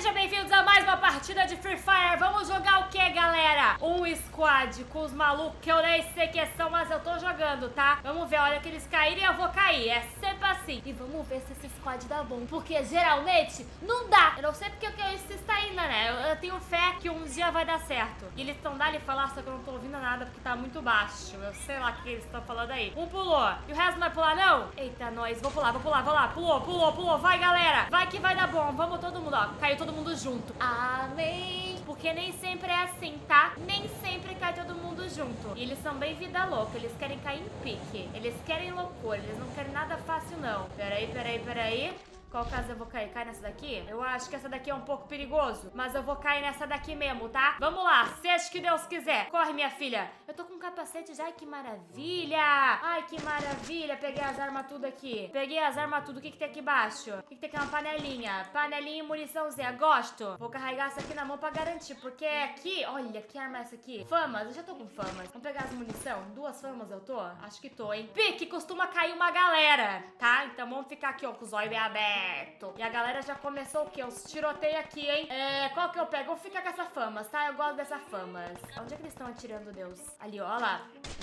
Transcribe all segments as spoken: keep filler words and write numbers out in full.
Sejam bem-vindos a mais uma partida de Free Fire. Vamos jogar o que, galera? Um squad com os malucos que eu nem sei quem são, mas eu tô jogando, tá? Vamos ver, a hora que eles caírem eu vou cair. É sempre assim. E vamos ver se esse squad dá bom, porque geralmente não dá. Eu não sei porque eu isso está indo, né? Eu, eu tenho fé que um dia vai dar certo. E eles estão dando e falar, só que eu não tô ouvindo nada porque tá muito baixo. Eu sei lá o que eles estão falando aí. Um pulou. E o resto não vai pular, não? Eita, nós. Vou pular, vou pular, vou lá. Pulou, pulou, pulou. Vai, galera. Vai que vai dar bom. Vamos todo mundo, ó. Caiu todo mundo junto. Amém. Porque nem sempre é assim, tá? Nem sempre cai todo mundo junto. E eles são bem vida louca. Eles querem cair em pique. Eles querem loucura. Eles não querem nada fácil, não. Peraí, peraí, peraí. Qual casa eu vou cair? Cai nessa daqui? Eu acho que essa daqui é um pouco perigoso, mas eu vou cair nessa daqui mesmo, tá? Vamos lá, seja que Deus quiser. Corre, minha filha. Eu tô com um capacete já. Ai, que maravilha. Ai, que maravilha. Peguei as armas tudo aqui. Peguei as armas tudo. O que que tem aqui embaixo? O que que tem aqui? Uma panelinha. Panelinha e muniçãozinha. Gosto. Vou carregar essa aqui na mão pra garantir, porque aqui... Olha, que arma é essa aqui? Famas. Eu já tô com famas. Vamos pegar as munição. Duas famas eu tô? Acho que tô, hein? Pique costuma cair uma galera, tá? Então vamos ficar aqui, ó, com os olhos bem abertos. E a galera já começou o quê? Os tiroteios aqui, hein? É, qual que eu pego? Vou ficar com essa famas, tá? Eu gosto dessa famas. Onde é que eles estão atirando, Deus? Ali, ó, ó lá.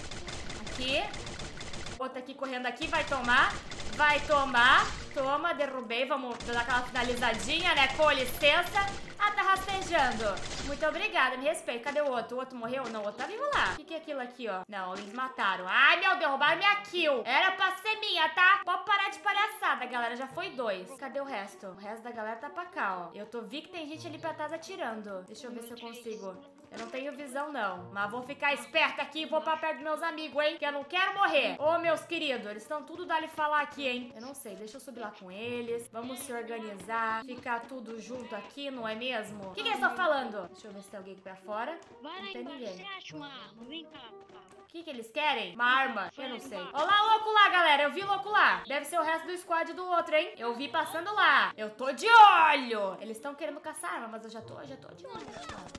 Aqui. Outra aqui correndo aqui, vai tomar. Vai tomar. Toma, derrubei. Vamos dar aquela finalizadinha, né? Com licença. Ah, tá rastejando. Muito obrigada, me respeita. Cadê o outro? O outro morreu? Não, o outro tá vivo lá. O que que é aquilo aqui, ó? Não, eles mataram. Ai, meu Deus, roubaram minha kill. Era pra ser minha, tá? Pode parar de palhaçada, galera. Já foi dois. Cadê o resto? O resto da galera tá pra cá, ó. Eu tô vi que tem gente ali pra trás atirando. Deixa eu ver se eu consigo. Eu não tenho visão, não. Mas vou ficar esperta aqui e vou pra perto dos meus amigos, hein? Que eu não quero morrer. Ô, meus queridos, eles estão tudo dali falar aqui, hein? Eu não sei. Deixa eu subir lá com eles. Vamos se organizar. Ficar tudo junto aqui, não é mesmo? O que, que eles estão falando? Deixa eu ver se tem alguém aqui pra fora. Não tem ninguém. Você acha uma arma? Vem cá. O que, que eles querem? Uma arma? Eu não sei. Olá, louco lá, galera. Eu vi louco lá. Deve ser o resto do squad do outro, hein? Eu vi passando lá. Eu tô de olho. Eles estão querendo caçar arma, mas eu já tô, já tô de olho.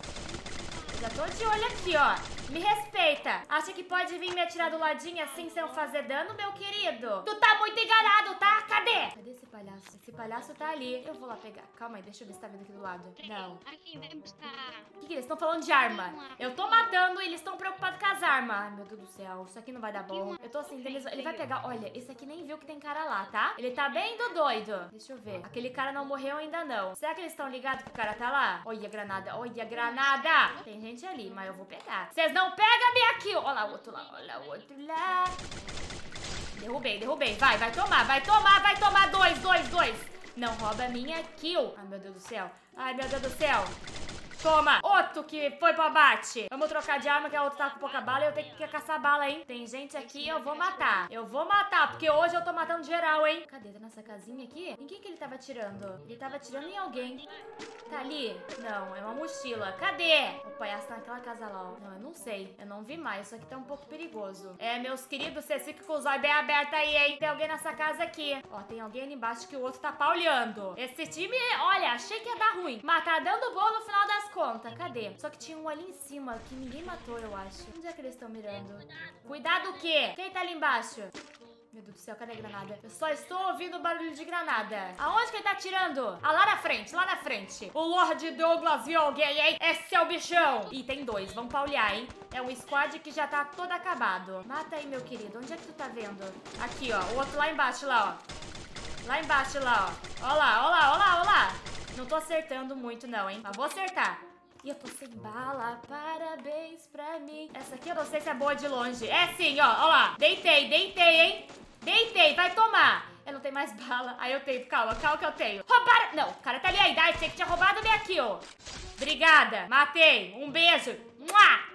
Já tô de olho aqui, ó. Me respeita. Acha que pode vir me atirar do ladinho assim sem eu fazer dano, meu querido? Tu tá muito enganado, tá? Cadê? Cadê esse palhaço? Esse palhaço tá ali. Eu vou lá pegar. Calma aí, deixa eu ver se tá vindo aqui do lado. Não. Aqui, vem buscar. O que, que eles estão falando de arma? Eu tô matando e eles estão preocupados com as armas. Ai, meu Deus do céu. Isso aqui não vai dar bom. Eu tô assim, eles, ele vai pegar... Olha, esse aqui nem viu que tem cara lá, tá? Ele tá bem do doido. Deixa eu ver. Aquele cara não morreu ainda, não. Será que eles estão ligados que o cara tá lá? Olha a granada. Olha a granada. Tem gente ali, mas eu vou pegar. Vocês não pegam minha kill. Olha lá o outro lá. Olha o outro lá. Derrubei, derrubei. Vai, vai tomar, vai tomar, vai tomar. Dois, dois, dois. Não rouba minha kill. Ai, meu Deus do céu. Ai, meu Deus do céu. Toma! Outro que foi pro abate. Vamos trocar de arma, que a outra tá com pouca bala e eu tenho que caçar bala, hein? Tem gente aqui, eu vou matar. Eu vou matar, porque hoje eu tô matando geral, hein? Cadê? Tá nessa casinha aqui? Em quem que ele tava atirando? Ele tava atirando em alguém. Tá ali? Não, é uma mochila. Cadê? O palhaço tá naquela casa lá, ó. Não, eu não sei. Eu não vi mais. Isso aqui tá um pouco perigoso. É, meus queridos, vocês ficam com os olhos bem abertos aí, hein? Tem alguém nessa casa aqui. Ó, tem alguém ali embaixo que o outro tá paulhando. Esse time, olha, achei que ia dar ruim. Mas tá dando bom no final das conta. Cadê? Só que tinha um ali em cima que ninguém matou, eu acho. Onde é que eles estão mirando? Cuidado o quê? Quem tá ali embaixo? Meu Deus do céu, cadê a granada? Eu só estou ouvindo barulho de granada. Aonde que ele tá atirando? Ah, lá na frente, lá na frente. O Lord Douglas viu alguém, hein? Esse é o bichão. Ih, tem dois. Vamos paulear, hein? É um squad que já tá todo acabado. Mata aí, meu querido. Onde é que tu tá vendo? Aqui, ó. O outro lá embaixo, lá, ó. Lá embaixo, lá, ó. Ó lá, ó lá, ó lá, ó lá. Não tô acertando muito, não, hein? Mas vou acertar. E eu tô sem bala, parabéns pra mim. Essa aqui eu não sei se é boa de longe. É sim, ó, ó lá. Deitei, deitei, hein? Deitei, vai tomar. Eu não tenho mais bala. Aí eu tenho, calma, calma que eu tenho. Roubaram. Não, o cara tá ali ainda. Achei que tinha roubado minha kill. Obrigada, matei. Um beijo. Mua!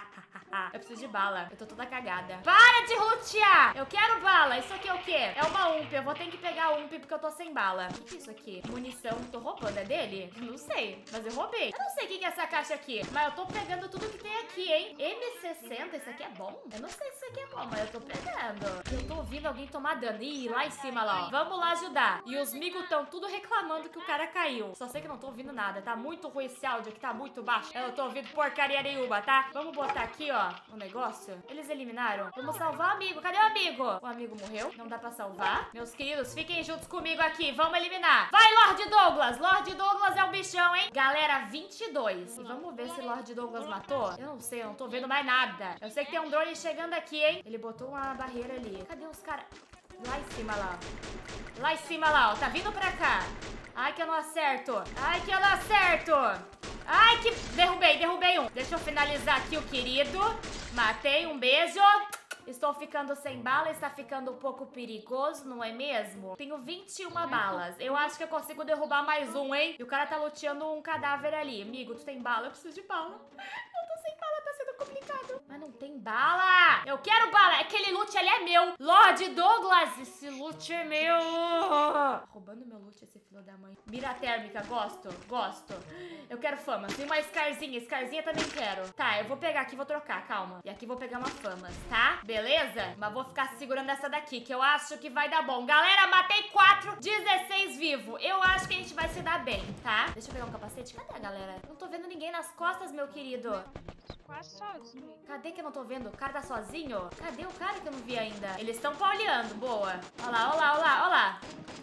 Eu preciso de bala. Eu tô toda cagada. Para de lutear! Eu quero bala. Isso aqui é o quê? É uma U M P. Eu vou ter que pegar a U M P porque eu tô sem bala. O que é isso aqui? Munição. Tô roubando. É dele? Não sei. Mas eu roubei. Eu não sei o que é essa caixa aqui. Mas eu tô pegando tudo que tem aqui, hein? M sessenta. Isso aqui é bom? Eu não sei se isso aqui é bom, mas eu tô pegando. Eu tô ouvindo alguém tomar dano. Ih, lá em cima, lá, ó. Vamos lá ajudar. E os migos estão tudo reclamando que o cara caiu. Só sei que não tô ouvindo nada. Tá muito ruim esse áudio aqui. Tá muito baixo. Eu não tô ouvindo porcaria nenhuma, tá? Vamos botar aqui, ó, o negócio. Eles eliminaram. Vamos salvar o amigo. Cadê o amigo? O amigo morreu. Não dá pra salvar. Meus queridos, fiquem juntos comigo aqui. Vamos eliminar. Vai, Lord Douglas. Lord Douglas é o bichão. chão, hein? Galera, vinte e dois. E vamos ver se Lord Douglas matou. Eu não sei, eu não tô vendo mais nada. Eu sei que tem um drone chegando aqui, hein? Ele botou uma barreira ali. Cadê os caras? Lá em cima, lá. Lá em cima, lá, ó. Tá vindo pra cá. Ai, que eu não acerto. Ai, que eu não acerto. Ai, que... Derrubei, derrubei um. Deixa eu finalizar aqui o querido. Matei, um beijo. Estou ficando sem bala, está ficando um pouco perigoso, não é mesmo? Tenho vinte e uma balas. Eu acho que eu consigo derrubar mais um, hein? E o cara tá luteando um cadáver ali. Amigo, tu tem bala? Eu preciso de bala. Eu tô sem bala, tá sendo complicado. Mas não tem bala. Eu quero bala. Aquele loot ali é meu. Lord Douglas, esse loot é meu. Roubando meu loot, esse filho da mãe. Mira térmica, gosto, gosto. Eu quero fama. Tem uma Scarzinha, Scarzinha também quero. Tá, eu vou pegar aqui, vou trocar, calma. E aqui vou pegar uma fama, tá? Beleza? Mas vou ficar segurando essa daqui, que eu acho que vai dar bom. Galera, matei quatro, dezesseis vivo. Eu acho que a gente vai se dar bem, tá? Deixa eu pegar um capacete. Cadê a galera? Não tô vendo ninguém nas costas, meu querido. Quase sozinho. Cadê que eu não tô vendo? O cara tá sozinho? Cadê o cara que eu não vi ainda? Eles estão pauleando, boa. Olha lá, olha lá, olha lá, olha lá.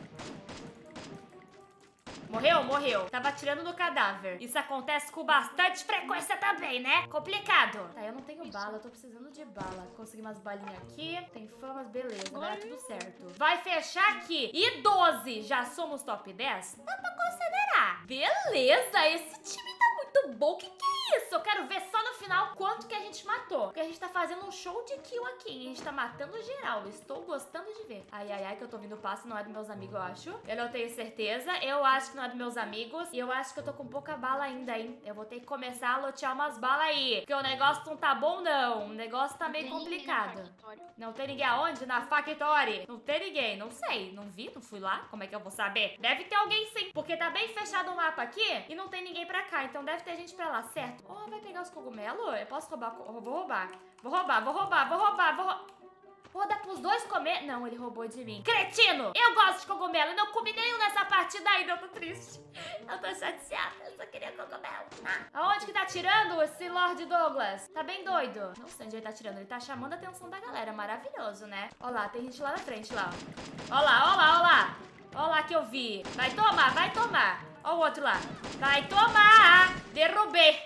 Morreu? Morreu. Tava atirando no cadáver. Isso acontece com bastante frequência também, né? Complicado. Tá, eu não tenho bala. Eu tô precisando de bala. Consegui umas balinhas aqui. Tem famas, beleza. Vai dar tudo certo. Vai fechar aqui. E doze. Já somos top dez? Dá pra considerar. Beleza. Esse time tá muito bom. Que que é isso? Eu quero ver só no final quanto que a gente matou. Porque a gente tá fazendo um show de kill aqui. A gente tá matando geral. Estou gostando de ver. Ai, ai, ai, que eu tô ouvindo o passo. Não é dos meus amigos, eu acho. Eu não tenho certeza. Eu acho que não é dos meus amigos. E eu acho que eu tô com pouca bala ainda, hein? Eu vou ter que começar a lotear umas balas aí. Porque o negócio não tá bom, não. O negócio tá meio complicado. Não tem ninguém aonde? Na Factory? Não tem ninguém. Não sei. Não vi, não fui lá. Como é que eu vou saber? Deve ter alguém sim. Porque tá bem fechado o mapa aqui e não tem ninguém pra cá. Então deve ter gente pra lá, certo? Oh, vai pegar os cogumelos? Eu posso roubar? Eu vou roubar. Vou roubar, vou roubar, vou roubar, vou roubar. Vou dar pros dois comer. Não, ele roubou de mim. Cretino! Eu gosto de cogumelo. Eu não comi nenhum nessa partida ainda. Eu tô triste. Eu tô chateada. Eu só queria cogumelo. Ah. Aonde que tá atirando esse Lord Douglas? Tá bem doido. Não sei onde ele tá atirando. Ele tá chamando a atenção da galera. Maravilhoso, né? Ó lá, tem gente lá na frente, lá. Ó lá, ó lá, ó lá. Ó lá que eu vi. Vai tomar, vai tomar. Ó o outro lá. Vai tomar. Derrubei.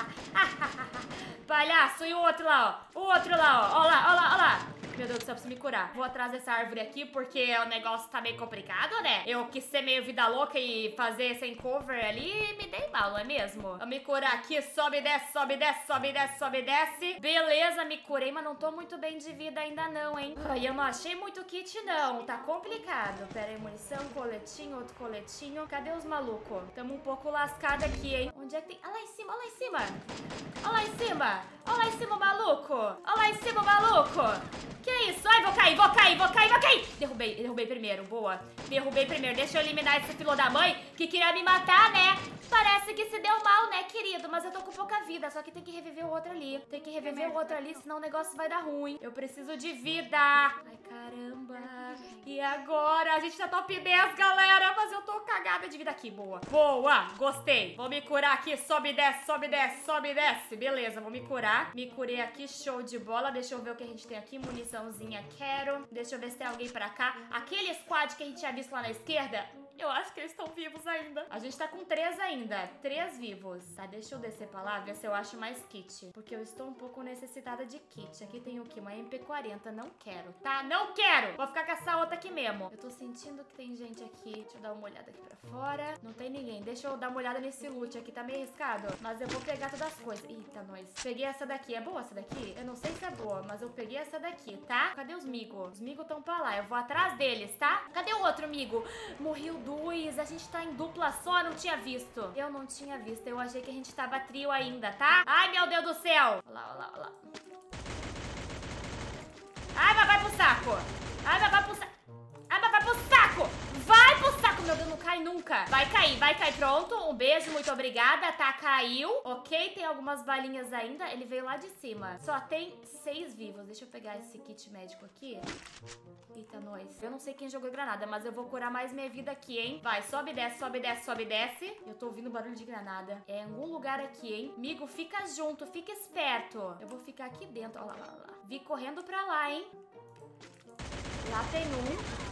Palhaço. E o outro lá, ó. O outro lá, ó. Ó lá, ó lá, ó lá. Meu Deus do céu, eu preciso me curar. Vou atrás dessa árvore aqui, porque o negócio tá meio complicado, né? Eu quis ser meio vida louca e fazer sem cover ali e me dei mal, não é mesmo? Eu me curar aqui, sobe, desce, sobe, desce, sobe, desce, sobe, desce. Beleza, me curei, mas não tô muito bem de vida ainda não, hein? Ai, eu não achei muito kit, não. Tá complicado. Pera aí, munição, coletinho, outro coletinho. Cadê os malucos? Tamo um pouco lascado aqui, hein? Onde é que tem? Ah, lá em cima, ó lá em cima. Ó lá em cima. Ó lá em cima, maluco. Ó lá em cima, maluco. Que isso? Ai, vou cair, vou cair, vou cair, vou cair. Derrubei, derrubei primeiro, boa. Derrubei primeiro, deixa eu eliminar esse filho da mãe que queria me matar, né? Parece que se deu mal, né, querido? Mas eu tô com pouca vida, só que tem que reviver o outro ali. Tem que reviver o outro ali, senão o negócio vai dar ruim. Eu preciso de vida. Ai, caramba. E agora? A gente tá top dez, galera. Mas eu tô cagada de vida aqui, boa. Boa, gostei. Vou me curar aqui, sobe, desce, sobe, desce, sobe, desce. Beleza, vou me curar. Me curei aqui, show de bola. Deixa eu ver o que a gente tem aqui. Muniçãozinha, quero. Deixa eu ver se tem alguém pra cá. Aquele squad que a gente tinha visto lá na esquerda, eu acho que eles estão vivos ainda. A gente tá com três ainda. Três vivos. Tá, deixa eu descer pra lá, ver se eu acho mais kit. Porque eu estou um pouco necessitada de kit. Aqui tem o quê? Uma M P quarenta. Não quero, tá? Não quero! Vou ficar com essa outra aqui mesmo. Eu tô sentindo que tem gente aqui. Deixa eu dar uma olhada aqui pra fora. Não tem ninguém. Deixa eu dar uma olhada nesse loot aqui. Tá meio arriscado. Mas eu vou pegar todas as coisas. Eita, nós. Peguei essa daqui. É boa essa daqui? Eu não sei se é boa, mas eu peguei essa daqui, tá? Cadê os migos? Os migos estão pra lá. Eu vou atrás deles, tá? Cadê o outro migo? Morreu dois. A gente tá em dupla só. Eu não tinha visto. Eu não tinha visto. Eu achei que a gente tava trio ainda, tá? Ai, meu Deus do céu. Olha lá, olha lá, olha lá. Ai, mas vai pro saco. Ai, mas vai pro saco. Ai, mas vai pro saco. Vai pro saco. Meu Deus, não cai nunca. Vai cair, vai cair. Pronto. Um beijo, muito obrigada. Tá, caiu. Ok, tem algumas balinhas ainda. Ele veio lá de cima. Só tem seis vivos. Deixa eu pegar esse kit médico aqui. Eita, nós. Eu não sei quem jogou granada, mas eu vou curar mais minha vida aqui, hein? Vai, sobe, desce, sobe, desce, sobe, desce. Eu tô ouvindo barulho de granada. É em algum lugar aqui, hein? Migo, fica junto, fica esperto. Eu vou ficar aqui dentro. Olha lá, olha lá. Vi correndo pra lá, hein? Lá tem um.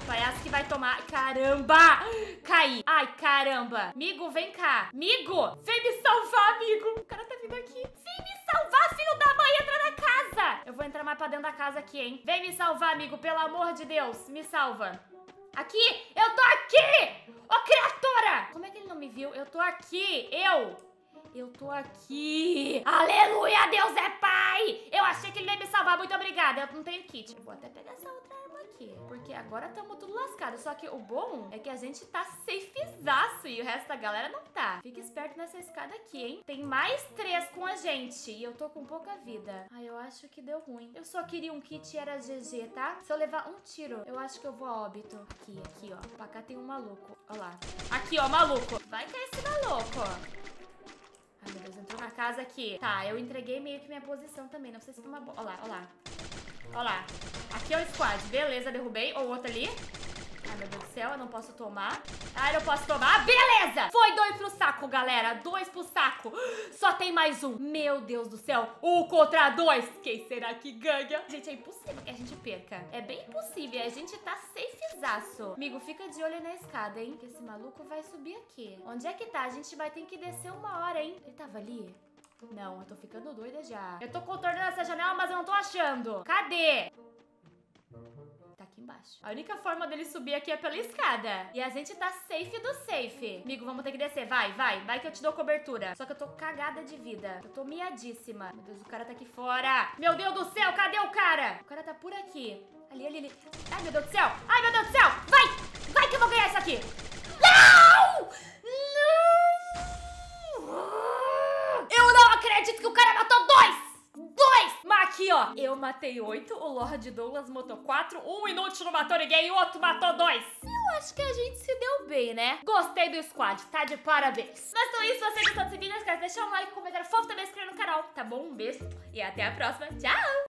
Palhaço que vai tomar. Caramba! Caí. Ai, caramba. Migo, vem cá. Migo, vem me salvar, amigo. O cara tá vindo aqui. Vem me salvar, filho da mãe. Entra na casa. Eu vou entrar mais pra dentro da casa aqui, hein. Vem me salvar, amigo. Pelo amor de Deus. Me salva. Aqui. Eu tô aqui. Ô, criatura. Como é que ele não me viu? Eu tô aqui. Eu... Eu tô aqui. Aleluia, Deus é pai. Eu achei que ele ia me salvar. Muito obrigada. Eu não tenho kit. Eu vou até pegar essa outra arma aqui, porque agora estamos tudo lascado. Só que o bom é que a gente tá safezaço e o resto da galera não tá. Fica esperto nessa escada aqui, hein. Tem mais três com a gente e eu tô com pouca vida. Ai, eu acho que deu ruim. Eu só queria um kit e era G G, tá? Se eu levar um tiro, eu acho que eu vou a óbito. Aqui, aqui, ó. Pra cá tem um maluco. Ó lá. Aqui, ó, maluco. Vai cair esse maluco, ó. Ai, meu Deus, entrou na casa aqui. Tá, eu entreguei meio que minha posição também. Não sei se foi uma boa. Ó lá, ó lá. Ó lá. Aqui é o squad. Beleza, derrubei. Ou outro ali. Ai, meu Deus do céu, eu não posso tomar. Ah, eu não posso tomar. Beleza! Foi dois pro saco, galera. Dois pro saco. Só tem mais um. Meu Deus do céu. Um contra dois. Quem será que ganha? Gente, é impossível que a gente perca. É bem impossível. A gente tá safezaço. Amigo, fica de olho na escada, hein? Que esse maluco vai subir aqui. Onde é que tá? A gente vai ter que descer uma hora, hein? Ele tava ali? Não, eu tô ficando doida já. Eu tô contornando essa janela, mas eu não tô achando. Cadê? Embaixo. A única forma dele subir aqui é pela escada. E a gente tá safe do safe. Amigo, vamos ter que descer. Vai, vai. Vai que eu te dou cobertura. Só que eu tô cagada de vida. Eu tô miadíssima. Meu Deus, o cara tá aqui fora. Meu Deus do céu, cadê o cara? O cara tá por aqui. Ali, ali, ali. Ai, meu Deus do céu. Ai, meu Deus do céu. Vai. Vai que eu vou ganhar isso aqui. Não! Não! Eu não acredito que o cara matou dois. Dois! Mas aqui, ó. Eu matei oito, o Lord Douglas matou quatro, um inútil não matou ninguém e o outro matou dois. Eu acho que a gente se deu bem, né? Gostei do squad, tá de parabéns. Mas então é isso, se você gostou desse vídeo, não esquece de deixar um like, um comentário fofo, também se inscrever no canal, tá bom? Um beijo e até a próxima. Tchau!